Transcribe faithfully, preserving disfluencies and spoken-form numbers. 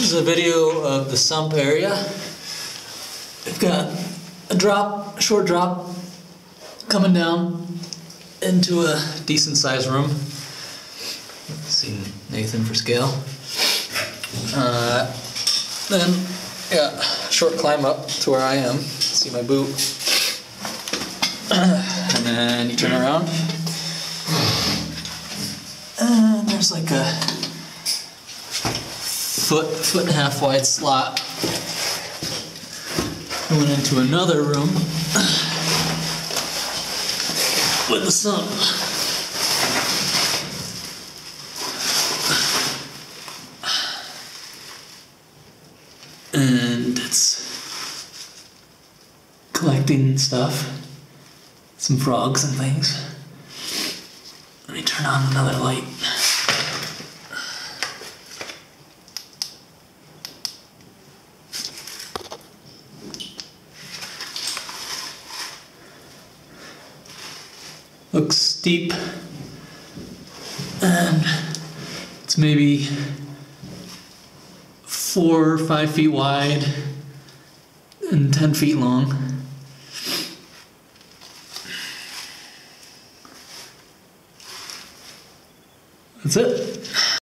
This is a video of the sump area. We've got a drop, a short drop, coming down into a decent sized room. Let's see Nathan for scale. Uh, then, yeah, short climb up to where I am. See my boot. And then you turn around. And there's like a foot, foot and a half wide slot going into another room with the sump. And it's collecting stuff, some frogs and things. Let me turn on another light. Looks steep, and it's maybe four or five feet wide and ten feet long. That's it.